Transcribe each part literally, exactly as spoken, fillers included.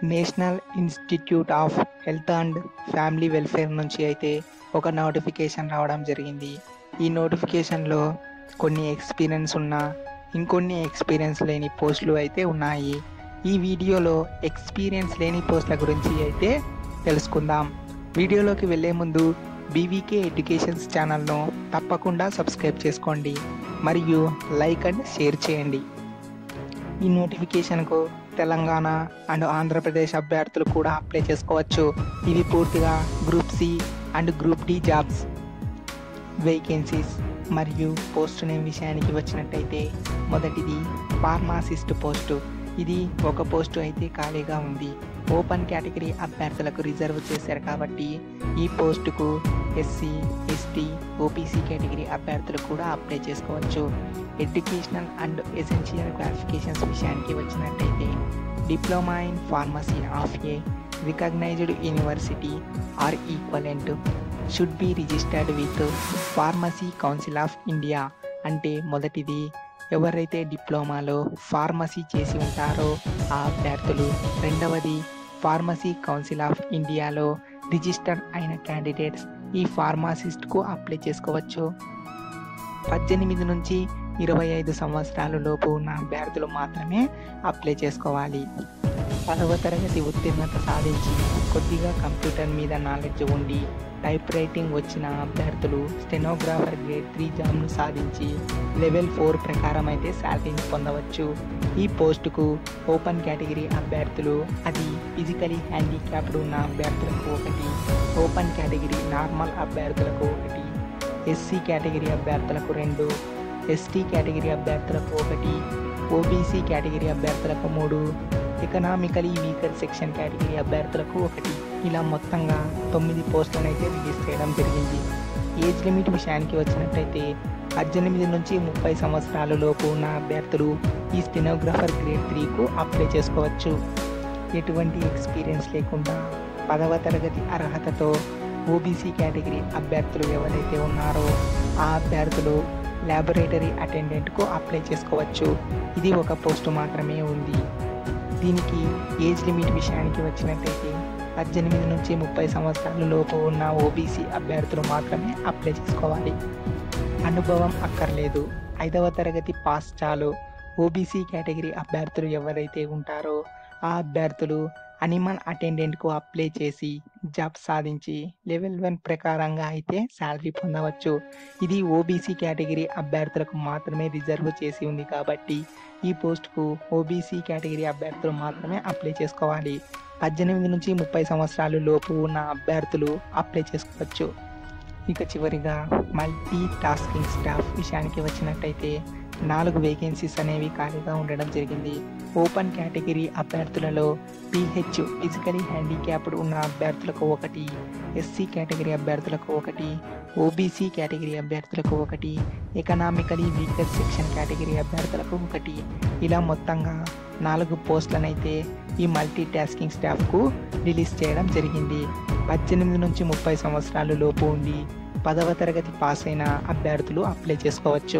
National institute of health and family welfare నుంచి అయితే ఒక నోటిఫికేషన్ రావడం జరిగింది. ఈ నోటిఫికేషన్లో కొన్ని ఎక్స్పీరియన్స్ ఉన్న ఇంకొన్ని ఎక్స్పీరియన్స్ లేని పోస్టులు అయితే ఉన్నాయి. ఈ వీడియోలో ఎక్స్పీరియన్స్ లేని పోస్టుల గురించి అయితే తెలుసుకుందాం. వీడియోలోకి వెళ్ళే ముందు బీవీకే ఎడ్యుకేషన్స్ ఛానల్ను తప్పకుండా సబ్స్క్రైబ్ చేసుకోండి మరియు లైక్ అండ్ షేర్ చేయండి. ఈ నోటిఫికేషన్కు తెలంగాణ అండ్ ఆంధ్రప్రదేశ్ అభ్యర్థులు కూడా అప్లై చేసుకోవచ్చు. ఇవి పూర్తిగా group C and group D jobs. Vacancies మరియు పోస్ట్ నేమ్ విషయానికి వచ్చినట్టయితే మొదటిది ఫార్మాసిస్ట్ పోస్టు. ఇది ఒక పోస్టు అయితే ఖాళీగా ఉంది. ఓపెన్ కేటగిరీ అభ్యర్థులకు రిజర్వ్ చేశారు కాబట్టి ఈ పోస్టుకు ఎస్సీ, ఎస్టీ, ఓబీసీ కేటగిరీ అభ్యర్థులు కూడా అప్లై చేసుకోవచ్చు. ఎడ్యుకేషనల్ అండ్ ఎసెన్షియల్ క్వాలిఫికేషన్స్ విషయానికి వచ్చినట్టయితే diploma in pharmacy of a recognised university or equivalent should be registered with pharmacy council of India. అంటే మొదటిది ఎవరైతే డిప్లొమాలో ఫార్మసీ చేసి ఉంటారో ఆ అభ్యర్థులు. రెండవది ఫార్మసీ కౌన్సిల్ ఆఫ్ ఇండియాలో రిజిస్టర్ అయిన క్యాండిడేట్స్ ఈ ఫార్మాసిస్ట్కు అప్లై చేసుకోవచ్చు. పద్దెనిమిది నుంచి ఇరవై ఐదు సంవత్సరాల లోపు ఉన్న అభ్యర్థులు మాత్రమే అప్లై చేసుకోవాలి. పదవ తరగతి ఉత్తీర్ణత సాధించి కొద్దిగా కంప్యూటర్ మీద నాలెడ్జ్ ఉండి టైప్ రైటింగ్ వచ్చిన అభ్యర్థులు స్టెనోగ్రాఫర్ గ్రేడ్ త్రీ జాబ్ను సాధించి లెవెల్ ఫోర్ ప్రకారం అయితే శాలరీని పొందవచ్చు. ఈ పోస్టుకు ఓపెన్ కేటగిరీ అభ్యర్థులు, అది ఫిజికలీ హ్యాండిక్యాప్డ్ ఉన్న అభ్యర్థులకు ఒకటి, ఓపెన్ కేటగిరీ నార్మల్ అభ్యర్థులకు ఒకటి, ఎస్సీ కేటగిరీ అభ్యర్థులకు రెండు, ఎస్టీ కేటగిరీ అభ్యర్థులకు ఒకటి, ఓబీసీ కేటగిరీ అభ్యర్థులకు మూడు, ఎకనామికలీ వీకర్ సెక్షన్ కేటగిరీ అభ్యర్థులకు ఒకటి. ఇలా మొత్తంగా తొమ్మిది పోస్టులను అయితే రిలీజ్ చేయడం జరిగింది. ఏజ్ లిమిట్ విషయానికి వచ్చినట్టయితే పద్దెనిమిది నుంచి ముప్పై సంవత్సరాల లోపు ఉన్న అభ్యర్థులు ఈ స్టెనోగ్రాఫర్ గ్రేడ్ త్రీకు అప్లై చేసుకోవచ్చు. ఎటువంటి ఎక్స్పీరియన్స్ లేకుండా పదవ తరగతి అర్హతతో ఓబీసీ కేటగిరీ అభ్యర్థులు ఎవరైతే ఉన్నారో ఆ అభ్యర్థులు ల్యాబొరేటరీ అటెండెంట్కు అప్లై చేసుకోవచ్చు. ఇది ఒక పోస్టు మాత్రమే ఉంది. దీనికి ఏజ్ లిమిట్ విషయానికి వచ్చినట్టయితే పద్దెనిమిది నుంచి ముప్పై సంవత్సరాల లోపు ఉన్న ఓబీసీ అభ్యర్థులు మాత్రమే అప్లై చేసుకోవాలి. అనుభవం అక్కర్లేదు, ఐదవ తరగతి పాస్ చాలు. ఓబీసీ కేటగిరీ అభ్యర్థులు ఎవరైతే ఉంటారో ఆ అభ్యర్థులు అనిమల్ అటెండెంట్కు అప్లై చేసి జాబ్ సాధించి లెవెల్ వన్ ప్రకారంగా అయితే శాలరీ పొందవచ్చు. ఇది ఓబీసీ కేటగిరీ అభ్యర్థులకు మాత్రమే రిజర్వ్ చేసి ఉంది కాబట్టి ఈ పోస్టుకు ఓబీసీ కేటగిరీ అభ్యర్థులు మాత్రమే అప్లై చేసుకోవాలి. పద్దెనిమిది నుంచి ముప్పై సంవత్సరాలు లోపు ఉన్న అభ్యర్థులు అప్లై చేసుకోవచ్చు. ఇక చివరిగా మల్టీ టాస్కింగ్ స్టాఫ్ విషయానికి వచ్చినట్టయితే నాలుగు వేకెన్సీస్ అనేవి ఖాళీగా ఉండడం జరిగింది. ఓపెన్ కేటగిరీ అభ్యర్థులలో పీహెచ్ ఫిజికలీ హ్యాండిక్యాప్డ్ ఉన్న అభ్యర్థులకు ఒకటి, ఎస్సీ కేటగిరీ అభ్యర్థులకు ఒకటి, ఓబీసీ కేటగిరీ అభ్యర్థులకు ఒకటి, ఎకనామికలీ వీకర్ సెక్షన్ కేటగిరీ అభ్యర్థులకు ఒకటి. ఇలా మొత్తంగా నాలుగు పోస్టులనైతే ఈ మల్టీ టాస్కింగ్ స్టాఫ్కు రిలీజ్ చేయడం జరిగింది. పద్దెనిమిది నుంచి ముప్పై సంవత్సరాల లోపు ఉండి పదవ తరగతి పాస్ అయిన అభ్యర్థులు అప్లై చేసుకోవచ్చు.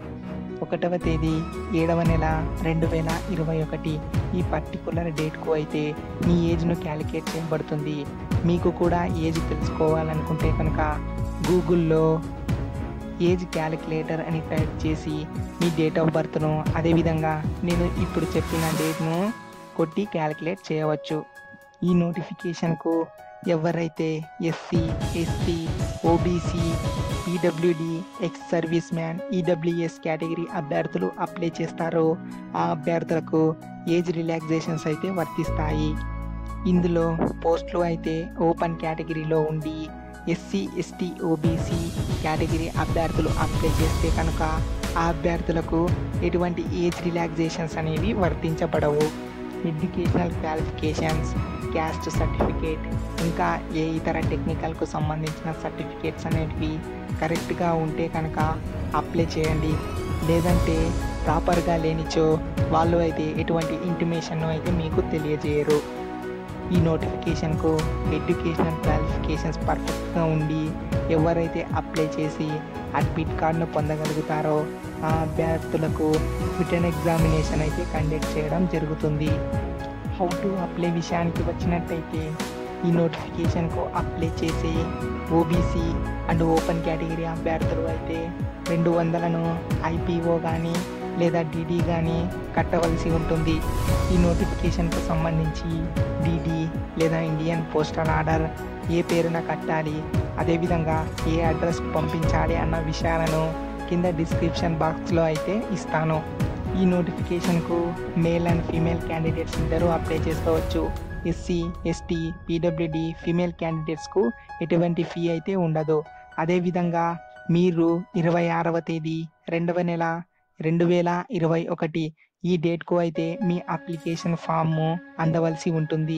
ఒకటవ తేదీ ఏడవ నెల రెండు వేల ఇరవై ఒకటి ఈ పర్టికులర్ డేట్కు అయితే మీ ఏజ్ను క్యాలిక్యులేట్ చేయబడుతుంది. మీకు కూడా ఏజ్ తెలుసుకోవాలనుకుంటే కనుక గూగుల్లో ఏజ్ క్యాలిక్యులేటర్ అని టైప్ చేసి మీ డేట్ ఆఫ్ బర్త్ను, అదేవిధంగా నేను ఇప్పుడు చెప్పిన డేట్ను కొట్టి క్యాలిక్యులేట్ చేయవచ్చు. ఈ నోటిఫికేషన్కు ఎవరైతే SC, ST, OBC, PWD, ex service man, EWS category అభ్యర్థులు అప్లై చేస్తారో ఆ అభ్యర్థులకు ఏజ్ రిలాక్సేషన్స్ అయితే వర్తిస్తాయి. ఇందులో పోస్టులు అయితే ఓపెన్ కేటగిరీలో ఉండి ఎస్సీ, ఎస్టీ, ఓబీసీ కేటగిరీ అభ్యర్థులు అప్లై చేస్తే కనుక ఆ అభ్యర్థులకు ఎటువంటి ఏజ్ రిలాక్సేషన్స్ అనేవి వర్తించబడవు. ఎడ్యుకేషనల్ క్వాలిఫికేషన్స్, క్యాస్ట్ సర్టిఫికేట్, ఇంకా ఏ ఇతర టెక్నికల్కు సంబంధించిన సర్టిఫికేట్స్ అనేటివి కరెక్ట్గా ఉంటే కనుక అప్లై చేయండి. లేదంటే ప్రాపర్గా లేనిచో వాళ్ళు అయితే ఎటువంటి ఇంటిమేషన్ అయితే మీకు తెలియజేయరు. ఈ నోటిఫికేషన్కు ఎడ్యుకేషనల్ క్వాలిఫికేషన్స్ పర్ఫెక్ట్గా ఉండి ఎవరైతే అప్లై చేసి అడ్మిట్ కార్డును పొందగలుగుతారో ఆ అభ్యర్థులకు రిటన్ ఎగ్జామినేషన్ అయితే కండక్ట్ చేయడం జరుగుతుంది. హౌ టు అప్లై విషయానికి వచ్చినట్టయితే ఈ నోటిఫికేషన్కు అప్లై చేసే ఓబీసీ అండ్ ఓపెన్ కేటగిరీ అభ్యర్థులు అయితే రెండు వందలను ఐపీఓ కానీ లేదా డీడీ కానీ కట్టవలసి ఉంటుంది. ఈ నోటిఫికేషన్కు సంబంధించి డీడీ లేదా ఇండియన్ పోస్టల్ ఆర్డర్ ఏ పేరున కట్టాలి, అదేవిధంగా ఏ అడ్రస్కు పంపించాలి అన్న విషయాలను కింద డిస్క్రిప్షన్ బాక్స్లో అయితే ఇస్తాను. ఈ నోటిఫికేషన్కు మేల్ అండ్ ఫీమేల్ క్యాండిడేట్స్ ఇద్దరూ అప్లై చేసుకోవచ్చు. ఎస్సీ, ఎస్టీ, పీడబ్ల్యూడీ ఫీమేల్ క్యాండిడేట్స్కు ఎటువంటి ఫీ అయితే ఉండదు. అదేవిధంగా మీరు ఇరవై ఆరవ తేదీ రెండవ నెల రెండు వేల ఇరవై ఒకటి ఈ డేట్కు అయితే మీ అప్లికేషన్ ఫామ్ను అందవలసి ఉంటుంది.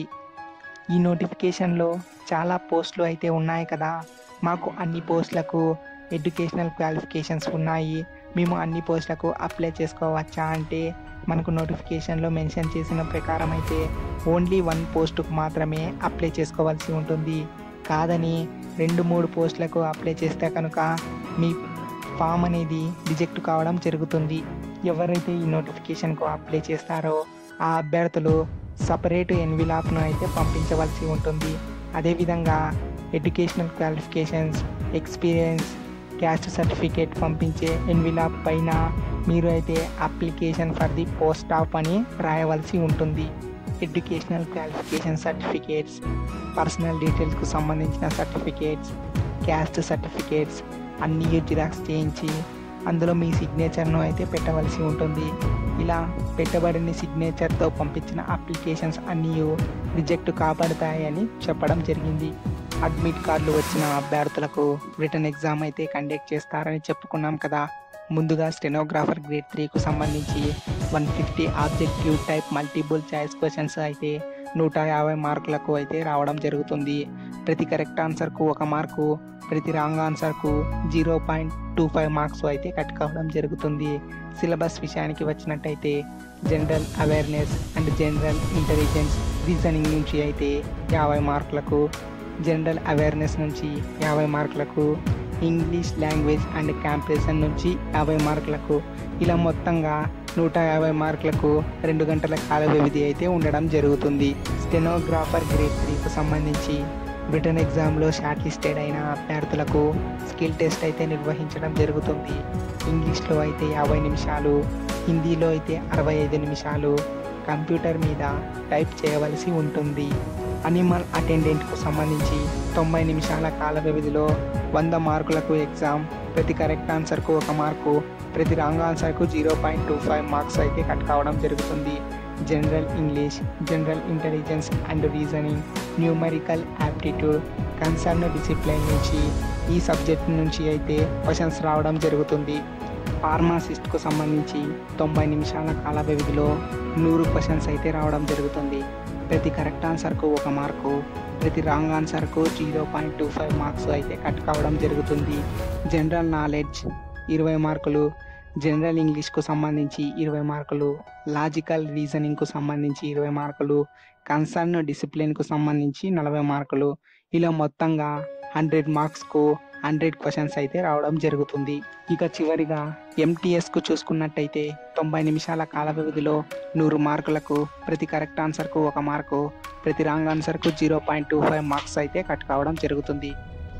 ఈ నోటిఫికేషన్లో చాలా పోస్టులు అయితే ఉన్నాయి కదా, మాకు అన్ని పోస్టులకు ఎడ్యుకేషనల్ క్వాలిఫికేషన్స్ ఉన్నాయి, మేము అన్ని పోస్టులకు అప్లై చేసుకోవచ్చా అంటే మనకు నోటిఫికేషన్లో మెన్షన్ చేసిన ప్రకారం అయితే ఓన్లీ వన్ పోస్టుకు మాత్రమే అప్లై చేసుకోవాల్సి ఉంటుంది. కాదని రెండు మూడు పోస్టులకు అప్లై చేస్తే కనుక మీ ఫామ్ అనేది రిజెక్ట్ కావడం జరుగుతుంది. ఎవరైతే ఈ నోటిఫికేషన్కు అప్లై చేస్తారో ఆ అభ్యర్థులు సపరేట్ ఎన్విలాప్ను అయితే పంపించవలసి ఉంటుంది. అదేవిధంగా educational qualifications, experience, caste certificate పంపించే ఎన్విలాప్ పైన మీరు అయితే application for the post of అని రాయవలసి ఉంటుంది. ఎడ్యుకేషనల్ క్వాలిఫికేషన్ సర్టిఫికేట్స్, పర్సనల్ డీటెయిల్స్కు సంబంధించిన సర్టిఫికేట్స్, క్యాస్ట్ సర్టిఫికేట్స్ అన్నీ జిరాక్స్ చేయించి అందులో మీ సిగ్నేచర్ను అయితే పెట్టవలసి ఉంటుంది. ఇలా పెట్టబడిన సిగ్నేచర్తో పంపించిన అప్లికేషన్స్ అన్నీ రిజెక్ట్ కాబడతాయని చెప్పడం జరిగింది. అడ్మిట్ కార్డులు వచ్చిన అభ్యర్థులకు రిటర్న్ ఎగ్జామ్ అయితే కండక్ట్ చేస్తారని చెప్పుకున్నాం కదా. ముందుగా స్టెనోగ్రాఫర్ గ్రేడ్ త్రీకు సంబంధించి one fifty objective type multiple choice questions అయితే నూట యాభై మార్కులకు అయితే రావడం జరుగుతుంది. ప్రతి కరెక్ట్ ఆన్సర్కు ఒక మార్కు, ప్రతి రాంగ్ ఆన్సర్కు zero point two five marks అయితే కట్ కావడం జరుగుతుంది. సిలబస్ విషయానికి వచ్చినట్టయితే general awareness and general intelligence reasoning నుంచి అయితే యాభై మార్కులకు, జనరల్ అవేర్నెస్ నుంచి యాభై మార్కులకు, ఇంగ్లీష్ లాంగ్వేజ్ అండ్ కాంప్రిహెన్షన్ నుంచి యాభై మార్కులకు, ఇలా మొత్తంగా నూట యాభై మార్కులకు రెండు గంటల కాల వ్యవధి అయితే ఉండడం జరుగుతుంది. స్టెనోగ్రాఫర్ గ్రేడ్ త్రీకు సంబంధించి రిటర్న్ ఎగ్జామ్లో షార్ట్ లిస్టెడ్ అయిన అభ్యర్థులకు స్కిల్ టెస్ట్ అయితే నిర్వహించడం జరుగుతుంది. ఇంగ్లీష్లో అయితే యాభై నిమిషాలు, హిందీలో అయితే అరవై ఐదు నిమిషాలు కంప్యూటర్ మీద టైప్ చేయవలసి ఉంటుంది. అనిమల్ అటెండెంట్కు సంబంధించి తొంభై నిమిషాల కాల వ్యవధిలో వంద మార్కులకు ఎగ్జామ్, ప్రతి కరెక్ట్ ఆన్సర్కు ఒక మార్కు, ప్రతి రాంగ్ ఆన్సర్కు zero point two five marks అయితే కట్ కావడం జరుగుతుంది. General English, general intelligence and reasoning, numerical aptitude, concern discipline నుంచి ఈ సబ్జెక్ట్ నుంచి అయితే క్వశ్చన్స్ రావడం జరుగుతుంది. ఫార్మాసిస్ట్కు సంబంధించి తొంభై నిమిషాల కాల వ్యవధిలో నూరు క్వశ్చన్స్ అయితే రావడం జరుగుతుంది. ప్రతి కరెక్ట్ ఆన్సర్కు ఒక మార్కు, ప్రతి రాంగ్ ఆన్సర్కు zero point two five marks అయితే కట్ కావడం జరుగుతుంది. జనరల్ నాలెడ్జ్ ఇరవై మార్కులు, జనరల్ ఇంగ్లీష్కు సంబంధించి ఇరవై మార్కులు, లాజికల్ రీజనింగ్కు సంబంధించి ఇరవై మార్కులు, కన్సర్న్ డిసిప్లిన్కు సంబంధించి నలభై మార్కులు, ఇలా మొత్తంగా హండ్రెడ్ మార్క్స్కు హండ్రెడ్ క్వశ్చన్స్ అయితే రావడం జరుగుతుంది. ఇక చివరిగా ఎంటీఎస్కు చూసుకున్నట్టయితే తొంభై నిమిషాల కాల వ్యవధిలో నూరు మార్కులకు, ప్రతి కరెక్ట్ ఆన్సర్కు ఒక మార్కు, ప్రతి రాంగ్ ఆన్సర్కు zero point two five marks అయితే కట్ కావడం జరుగుతుంది.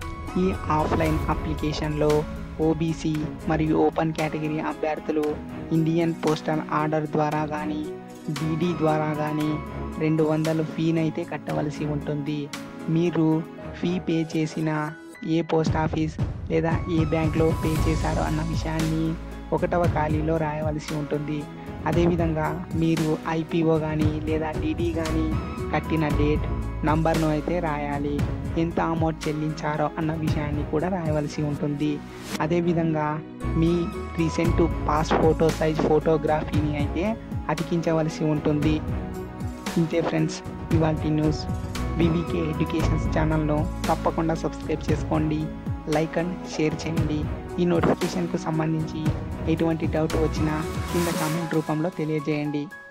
ఈ ఆఫ్లైన్ అప్లికేషన్లో ఓబీసీ మరియు ఓపెన్ కేటగిరీ అభ్యర్థులు ఇండియన్ పోస్టల్ ఆర్డర్ ద్వారా కానీ డీడీ ద్వారా కానీ రెండు వందలు ఫీనైతే కట్టవలసి ఉంటుంది. మీరు ఫీ పే చేసిన ఏ పోస్ట్ ఆఫీస్ లేదా ఏ బ్యాంక్లో పే చేశారో అన్న విషయాన్ని ఒకటవ ఖాళీలో రాయవలసి ఉంటుంది. అదేవిధంగా మీరు ఐపీఓ కానీ లేదా డీడీ కానీ కట్టిన డేట్, నంబర్ను అయితే రాయాలి. ఎంత అమౌంట్ చెల్లించారో అన్న విషయాన్ని కూడా రాయవలసి ఉంటుంది. అదేవిధంగా మీ రీసెంట్ పాస్ ఫోటో సైజ్ ఫోటోగ్రఫీని అయితే అతికించవలసి ఉంటుంది. ఇంతే ఫ్రెండ్స్ ఇవాల్టి న్యూస్. వివికే ఎడ్యుకేషన్స్ ఛానల్ను తప్పకుండా సబ్స్క్రైబ్ చేసుకోండి, లైక్ అండ్ షేర్ చేయండి. ఈ నోటిఫికేషన్కు సంబంధించి ఎటువంటి డౌట్ వచ్చినా కింద కామెంట్ రూపంలో తెలియజేయండి.